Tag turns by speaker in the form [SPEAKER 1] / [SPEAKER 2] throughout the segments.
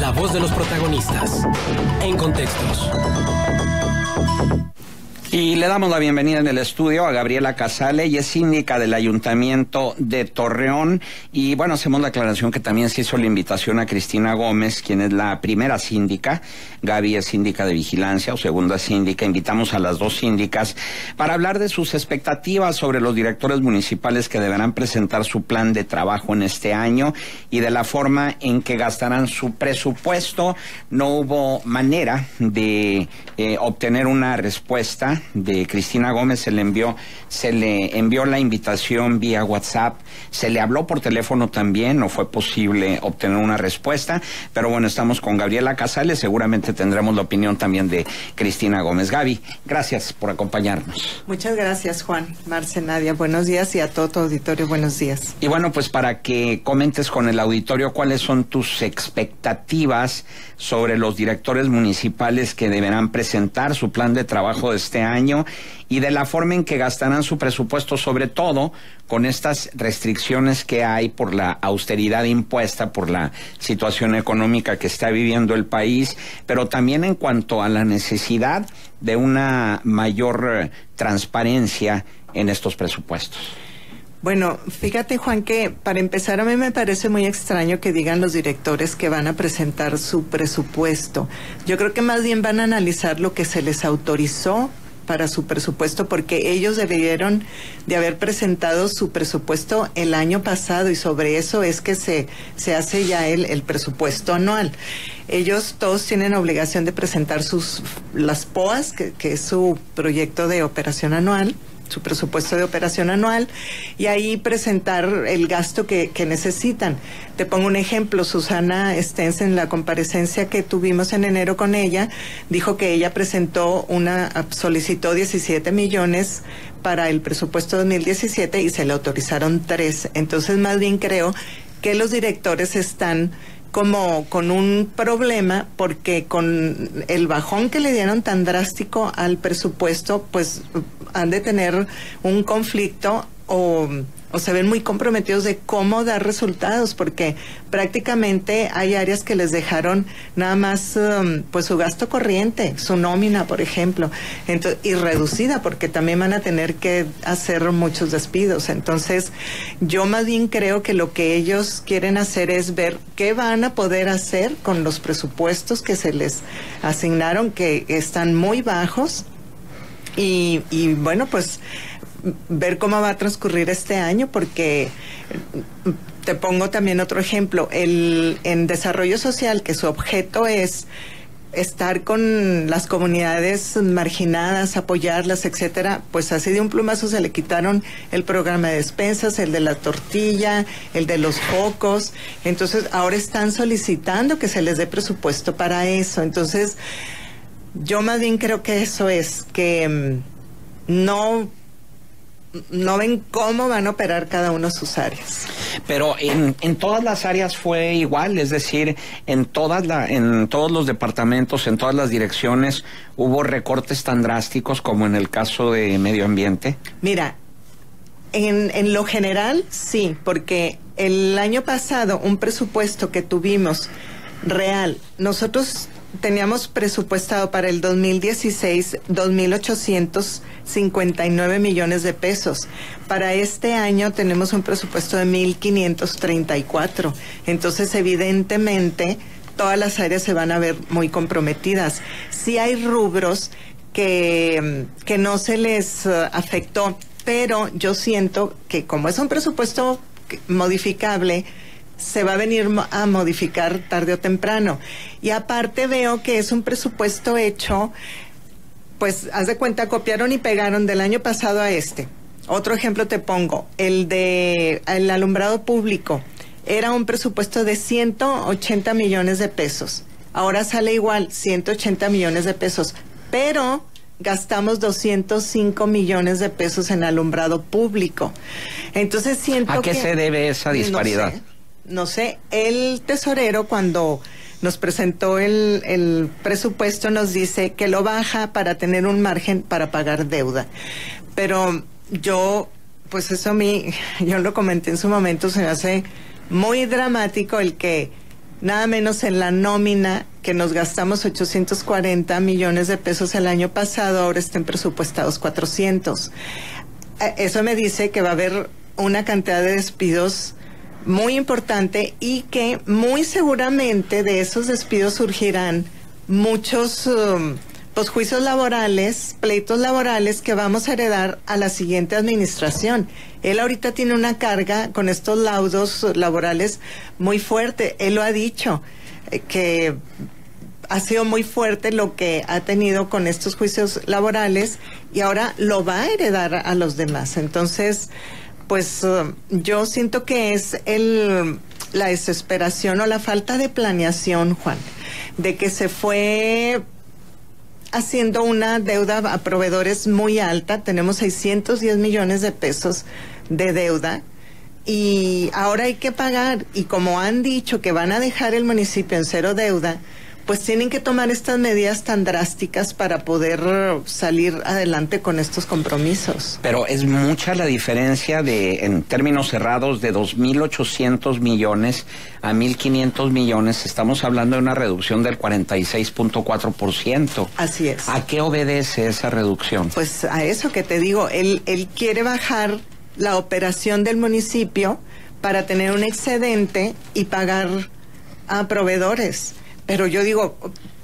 [SPEAKER 1] La voz de los protagonistas. En Contextos.
[SPEAKER 2] Y le damos la bienvenida en el estudio a Gabriela Casale, ella es síndica del Ayuntamiento de Torreón. Y bueno, hacemos la aclaración que también se hizo la invitación a Cristina Gómez, quien es la primera síndica. Gaby es síndica de vigilancia o segunda síndica. Invitamos a las dos síndicas para hablar de sus expectativas sobre los directores municipales que deberán presentar su plan de trabajo en este año y de la forma en que gastarán su presupuesto. No hubo manera de obtener una respuesta de Cristina Gómez. Se le envió la invitación vía WhatsApp, se le habló por teléfono también, no fue posible obtener una respuesta, pero bueno, estamos con Gabriela Casale, seguramente tendremos la opinión también de Cristina Gómez. Gaby, gracias por acompañarnos.
[SPEAKER 3] Muchas gracias, Juan, Marce, Nadia, buenos días, y a todo tu auditorio, buenos días.
[SPEAKER 2] Y bueno, pues para que comentes con el auditorio cuáles son tus expectativas sobre los directores municipales que deberán presentar su plan de trabajo de este año y de la forma en que gastarán su presupuesto, sobre todo con estas restricciones que hay por la austeridad impuesta, por la situación económica que está viviendo el país, pero también en cuanto a la necesidad de una mayor transparencia en estos presupuestos.
[SPEAKER 3] Bueno, fíjate, Juan, que para empezar a mí me parece muy extraño que digan los directores que van a presentar su presupuesto. Yo creo que más bien van a analizar lo que se les autorizó para su presupuesto, porque ellos debieron de haber presentado su presupuesto el año pasado y sobre eso es que se hace ya el presupuesto anual. Ellos todos tienen obligación de presentar las POAs, que es su proyecto de operación anual, su presupuesto de operación anual, y ahí presentar el gasto que necesitan. Te pongo un ejemplo. Susana Stens, en la comparecencia que tuvimos en enero con ella, dijo que ella solicitó 17 millones para el presupuesto 2017 y se le autorizaron 3. Entonces, más bien creo que los directores están como con un problema, porque con el bajón que le dieron tan drástico al presupuesto, pues han de tener un conflicto o se ven muy comprometidos de cómo dar resultados, porque prácticamente hay áreas que les dejaron nada más pues su gasto corriente, su nómina, por ejemplo, y reducida, porque también van a tener que hacer muchos despidos. Entonces, yo más bien creo que lo que ellos quieren hacer es ver qué van a poder hacer con los presupuestos que se les asignaron, que están muy bajos, y bueno, pues ver cómo va a transcurrir este año, porque te pongo también otro ejemplo. En desarrollo social, que su objeto es estar con las comunidades marginadas, apoyarlas, etcétera, pues así de un plumazo se le quitaron el programa de despensas, el de la tortilla, el de los focos. Entonces ahora están solicitando que se les dé presupuesto para eso. Entonces yo más bien creo que eso es, que no ven cómo van a operar cada uno sus áreas.
[SPEAKER 2] Pero en todas las áreas fue igual, es decir, en todos los departamentos, en todas las direcciones, ¿hubo recortes tan drásticos como en el caso de medio ambiente?
[SPEAKER 3] Mira, en lo general sí, porque el año pasado un presupuesto que tuvimos real, nosotros teníamos presupuestado para el 2016 2,859 millones de pesos. Para este año tenemos un presupuesto de 1,534. Entonces, evidentemente, todas las áreas se van a ver muy comprometidas. Sí hay rubros que no se les afectó, pero yo siento que como es un presupuesto modificable, se va a venir a modificar tarde o temprano. Y aparte veo que es un presupuesto hecho, pues haz de cuenta, copiaron y pegaron del año pasado a este. Otro ejemplo te pongo, el alumbrado público. Era un presupuesto de 180 millones de pesos. Ahora sale igual, 180 millones de pesos. Pero gastamos 205 millones de pesos en alumbrado público. Entonces siento que...
[SPEAKER 2] ¿A qué se debe esa disparidad?
[SPEAKER 3] No sé, el tesorero cuando nos presentó el presupuesto nos dice que lo baja para tener un margen para pagar deuda. Pero yo, pues eso yo lo comenté en su momento, se me hace muy dramático el que nada menos en la nómina, que nos gastamos 840 millones de pesos el año pasado, ahora estén presupuestados 400. Eso me dice que va a haber una cantidad de despidos muy importante y que muy seguramente de esos despidos surgirán muchos pues juicios laborales, pleitos laborales que vamos a heredar a la siguiente administración. Él ahorita tiene una carga con estos laudos laborales muy fuerte. Él lo ha dicho, que ha sido muy fuerte lo que ha tenido con estos juicios laborales y ahora lo va a heredar a los demás. Entonces, pues yo siento que es la desesperación o la falta de planeación, Juan, de que se fue haciendo una deuda a proveedores muy alta. Tenemos 610 millones de pesos de deuda y ahora hay que pagar, y como han dicho que van a dejar el municipio en cero deuda, pues tienen que tomar estas medidas tan drásticas para poder salir adelante con estos compromisos.
[SPEAKER 2] Pero es mucha la diferencia en términos cerrados, de 2.800 millones a 1.500 millones. Estamos hablando de una reducción del 46.4%.
[SPEAKER 3] Así es.
[SPEAKER 2] ¿A qué obedece esa reducción?
[SPEAKER 3] Pues a eso que te digo, él quiere bajar la operación del municipio para tener un excedente y pagar a proveedores. Pero yo digo,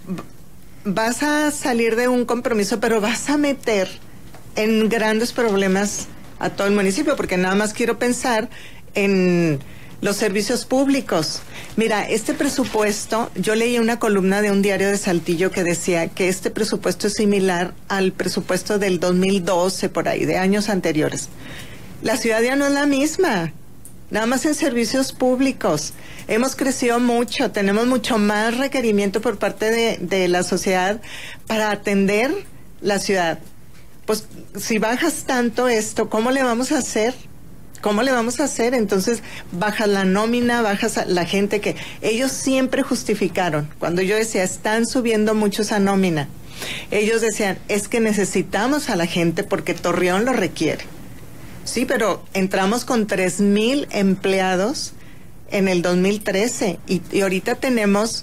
[SPEAKER 3] vas a salir de un compromiso, pero vas a meter en grandes problemas a todo el municipio, porque nada más quiero pensar en los servicios públicos. Mira, este presupuesto, yo leí una columna de un diario de Saltillo que decía que este presupuesto es similar al presupuesto del 2012, por ahí, de años anteriores. La ciudad ya no es la misma. Nada más en servicios públicos. Hemos crecido mucho, tenemos mucho más requerimiento por parte de la sociedad para atender la ciudad. Pues si bajas tanto esto, ¿cómo le vamos a hacer? ¿Cómo le vamos a hacer? Entonces bajas la nómina, bajas a la gente que ellos siempre justificaron. Cuando yo decía, están subiendo mucho esa nómina, ellos decían, es que necesitamos a la gente porque Torreón lo requiere. Sí, pero entramos con 3,000 empleados en el 2013 y ahorita tenemos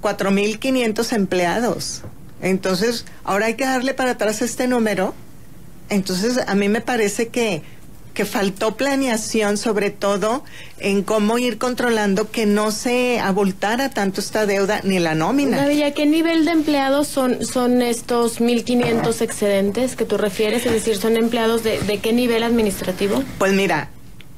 [SPEAKER 3] 4,500 empleados. Entonces, ahora hay que darle para atrás este número. Entonces, a mí me parece que faltó planeación, sobre todo en cómo ir controlando que no se abultara tanto esta deuda ni la nómina.
[SPEAKER 4] Gaby, ¿a qué nivel de empleados son estos 1,500 excedentes que tú refieres? Es decir, ¿son empleados de qué nivel administrativo?
[SPEAKER 3] Pues mira,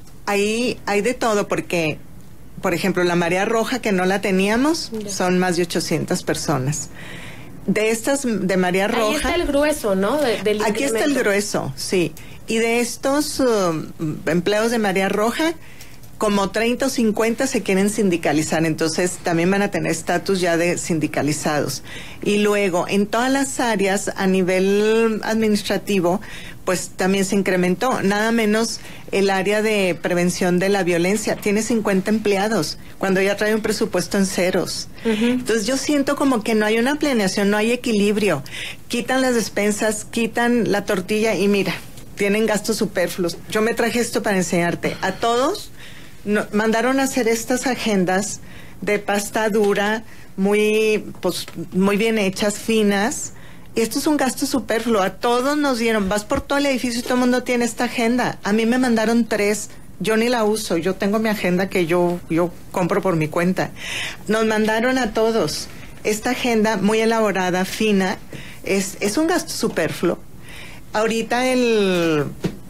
[SPEAKER 3] ahí hay de todo, porque, por ejemplo, la Marea Roja, que no la teníamos, son más de 800 personas. De estas, de Marea Roja...
[SPEAKER 4] Ahí está el grueso, ¿no?
[SPEAKER 3] Aquí está el grueso, sí. Y de estos empleados de Marea Roja, como 30 o 50 se quieren sindicalizar, entonces también van a tener estatus ya de sindicalizados. Y luego, en todas las áreas, a nivel administrativo, pues también se incrementó, nada menos el área de prevención de la violencia, tiene 50 empleados, cuando ya trae un presupuesto en ceros. Entonces yo siento como que no hay una planeación, no hay equilibrio, quitan las despensas, quitan la tortilla y mira, tienen gastos superfluos. Yo me traje esto para enseñarte. A todos mandaron a hacer estas agendas de pasta dura, muy bien hechas, finas. Y esto es un gasto superfluo. A todos nos dieron, vas por todo el edificio y todo el mundo tiene esta agenda. A mí me mandaron 3. Yo ni la uso. Yo tengo mi agenda que yo compro por mi cuenta. Nos mandaron a todos esta agenda muy elaborada, fina. Es un gasto superfluo. Ahorita el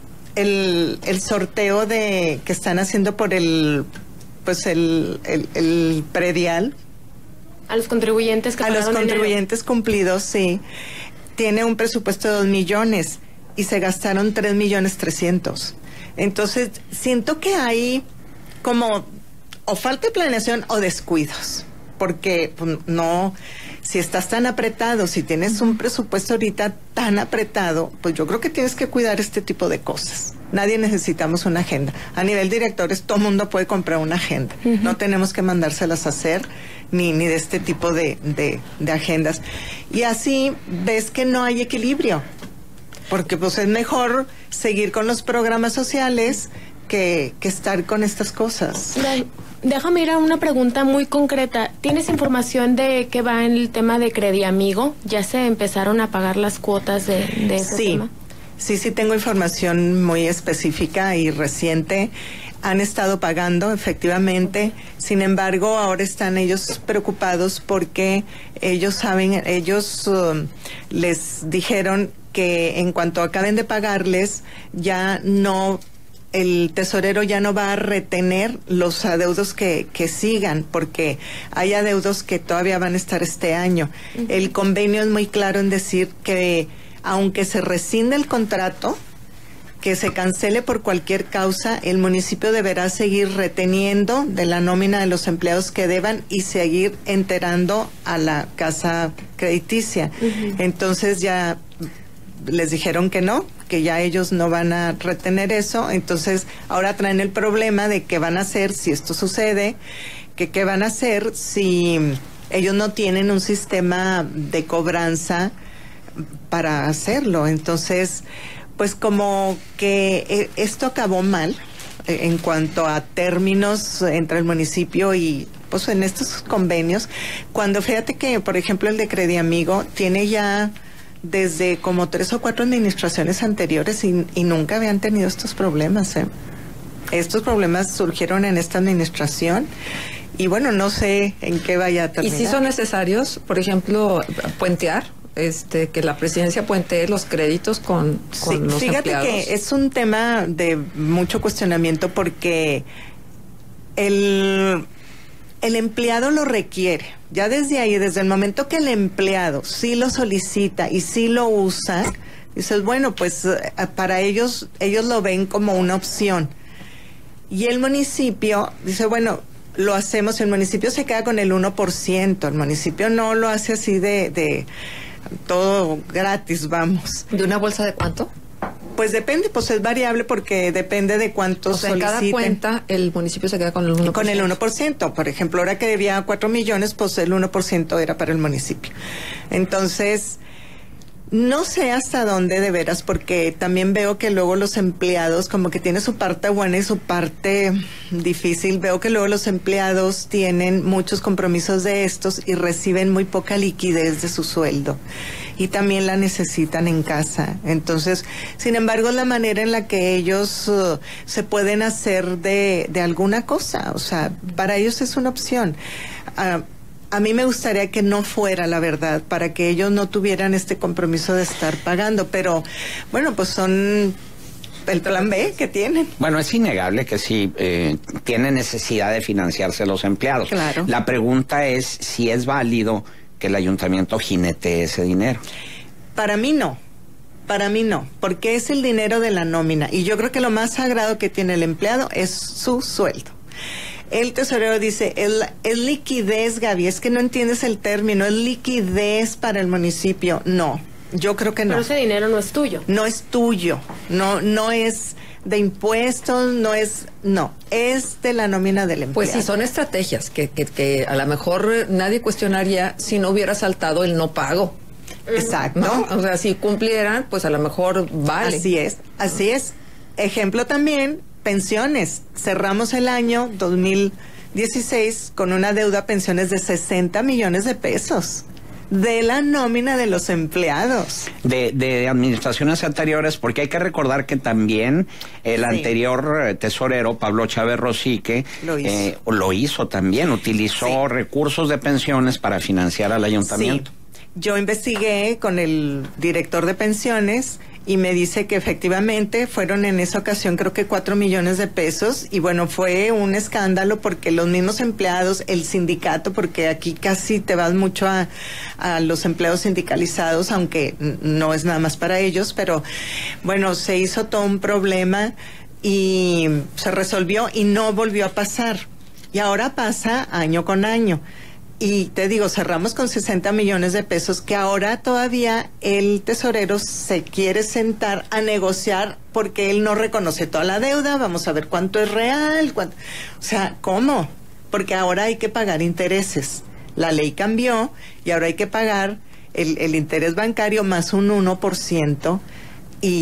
[SPEAKER 3] sorteo que están haciendo por el predial.
[SPEAKER 4] A los contribuyentes que pagaron. A los
[SPEAKER 3] contribuyentes cumplidos, sí. Tiene un presupuesto de 2 millones y se gastaron 3,300,000. Entonces, siento que hay como o falta de planeación o descuidos. Porque pues, no, si estás tan apretado, si tienes un presupuesto ahorita tan apretado, pues yo creo que tienes que cuidar este tipo de cosas. Nadie necesitamos una agenda. A nivel directores, todo mundo puede comprar una agenda. No tenemos que mandárselas a hacer ni de este tipo de agendas. Y así ves que no hay equilibrio. Porque pues es mejor seguir con los programas sociales que estar con estas cosas.
[SPEAKER 4] Déjame ir a una pregunta muy concreta. ¿Tienes información de qué va en el tema de Crediamigo? ¿Ya se empezaron a pagar las cuotas de ese tema?
[SPEAKER 3] Sí, tengo información muy específica y reciente. Han estado pagando, efectivamente. Sin embargo, ahora están ellos preocupados porque ellos les dijeron que en cuanto acaben de pagarles, ya no, el tesorero ya no va a retener los adeudos que sigan, porque hay adeudos que todavía van a estar este año. Uh-huh. El convenio es muy claro en decir que aunque se rescinde el contrato, que se cancele por cualquier causa, el municipio deberá seguir reteniendo de la nómina de los empleados que deban y seguir enterando a la casa crediticia. Uh-huh. Entonces ya les dijeron que no, que ya ellos no van a retener eso. Entonces ahora traen el problema de qué van a hacer si esto sucede, que qué van a hacer si ellos no tienen un sistema de cobranza para hacerlo. Entonces, pues como que esto acabó mal en cuanto a términos entre el municipio y pues en estos convenios, cuando fíjate que por ejemplo el de Crediamigo tiene ya desde como 3 o 4 administraciones anteriores y nunca habían tenido estos problemas. Estos problemas surgieron en esta administración y bueno, no sé en qué vaya a terminar.
[SPEAKER 5] ¿Y si son necesarios, por ejemplo, puentear? Que la presidencia puentee los créditos con los
[SPEAKER 3] fíjate
[SPEAKER 5] empleados.
[SPEAKER 3] Que es un tema de mucho cuestionamiento porque el empleado lo requiere. Ya desde ahí, desde el momento que el empleado sí lo solicita y sí lo usa, dices, bueno, pues para ellos lo ven como una opción. Y el municipio dice, bueno, lo hacemos, el municipio se queda con el 1%, el municipio no lo hace así de todo gratis, vamos.
[SPEAKER 5] ¿De una bolsa de cuánto?
[SPEAKER 3] Pues depende, pues es variable porque depende de cuántos soliciten.
[SPEAKER 5] En cada cuenta el municipio se queda con el 1%.
[SPEAKER 3] Con el 1%. Por ejemplo, ahora que debía 4 millones, pues el 1% era para el municipio. Entonces, no sé hasta dónde de veras, porque también veo que luego los empleados, como que tiene su parte buena y su parte difícil. Veo que luego los empleados tienen muchos compromisos de estos y reciben muy poca liquidez de su sueldo. Y también la necesitan en casa. Entonces, sin embargo, la manera en la que ellos se pueden hacer de alguna cosa, o sea, para ellos es una opción. A mí me gustaría que no fuera, la verdad, para que ellos no tuvieran este compromiso de estar pagando, pero bueno, pues son el plan B que tienen.
[SPEAKER 2] Bueno, es innegable que sí tienen necesidad de financiarse los empleados.
[SPEAKER 3] Claro.
[SPEAKER 2] La pregunta es si es válido que el ayuntamiento jinetee ese dinero.
[SPEAKER 3] Para mí no, porque es el dinero de la nómina y yo creo que lo más sagrado que tiene el empleado es su sueldo. El tesorero dice, es liquidez, Gaby, es que no entiendes el término, es liquidez para el municipio. No, yo creo que no.
[SPEAKER 4] Pero ese dinero no es tuyo.
[SPEAKER 3] No es tuyo, no es de impuestos, no, es de la nómina del empleado.
[SPEAKER 5] Pues sí, son estrategias que a lo mejor nadie cuestionaría si no hubiera saltado el no pago.
[SPEAKER 3] Exacto.
[SPEAKER 5] ¿No? O sea, si cumplieran, pues a lo mejor vale.
[SPEAKER 3] Así es. Ejemplo también, pensiones. Cerramos el año 2016 con una deuda a pensiones de 60 millones de pesos de la nómina de los empleados.
[SPEAKER 2] De administraciones anteriores, porque hay que recordar que también el anterior tesorero, Pablo Chávez Rosique, lo hizo también, utilizó recursos de pensiones para financiar al ayuntamiento.
[SPEAKER 3] Sí. Yo investigué con el director de pensiones y me dice que efectivamente fueron en esa ocasión creo que 4 millones de pesos y bueno, fue un escándalo porque los mismos empleados, el sindicato, porque aquí casi te vas mucho a los empleados sindicalizados, aunque no es nada más para ellos, pero bueno, se hizo todo un problema y se resolvió y no volvió a pasar. Y ahora pasa año con año. Y te digo, cerramos con 60 millones de pesos que ahora todavía el tesorero se quiere sentar a negociar porque él no reconoce toda la deuda, vamos a ver cuánto es real, o sea, ¿cómo? Porque ahora hay que pagar intereses. La ley cambió y ahora hay que pagar el interés bancario más un 1% y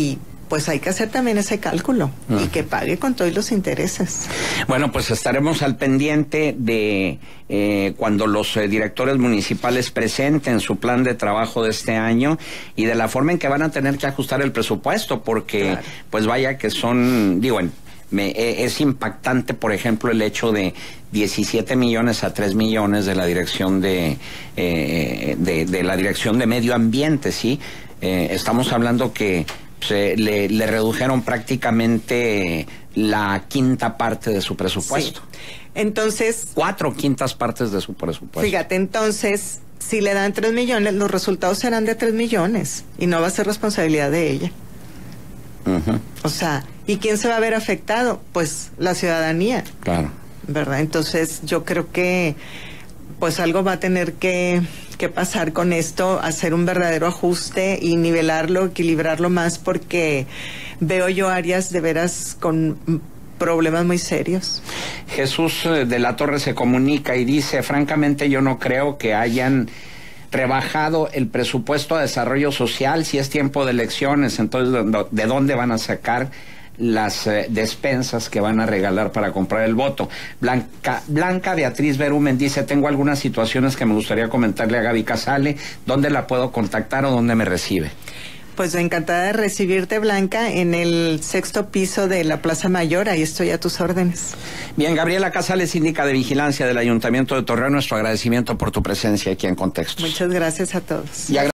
[SPEAKER 3] pues hay que hacer también ese cálculo y que pague con todos los intereses.
[SPEAKER 2] Bueno, pues estaremos al pendiente de cuando los directores municipales presenten su plan de trabajo de este año y de la forma en que van a tener que ajustar el presupuesto, porque pues vaya que son, digo, es impactante, por ejemplo, el hecho de 17 millones a 3 millones de la dirección de la dirección de medio ambiente, ¿sí? Estamos hablando que le redujeron prácticamente la quinta parte de su presupuesto.
[SPEAKER 3] Sí. Entonces,
[SPEAKER 2] 4/5 partes de su presupuesto.
[SPEAKER 3] Fíjate, entonces, si le dan 3 millones, los resultados serán de 3 millones y no va a ser responsabilidad de ella. O sea, ¿y quién se va a ver afectado? Pues la ciudadanía.
[SPEAKER 2] Claro.
[SPEAKER 3] ¿Verdad? Entonces, yo creo que pues algo va a tener que pasar con esto, hacer un verdadero ajuste y nivelarlo, equilibrarlo más, porque veo yo áreas de veras con problemas muy serios.
[SPEAKER 2] Jesús de la Torre se comunica y dice, francamente yo no creo que hayan rebajado el presupuesto a desarrollo social. Si es tiempo de elecciones, entonces ¿de dónde van a sacar las despensas que van a regalar para comprar el voto? Blanca Beatriz Berumen dice, tengo algunas situaciones que me gustaría comentarle a Gaby Casale. ¿Dónde la puedo contactar o dónde me recibe?
[SPEAKER 3] Pues encantada de recibirte, Blanca, en el 6º piso de la Plaza Mayor. Ahí estoy a tus órdenes.
[SPEAKER 2] Bien, Gabriela Casale, síndica de vigilancia del Ayuntamiento de Torreón, nuestro agradecimiento por tu presencia aquí en Contextos.
[SPEAKER 3] Muchas gracias a todos.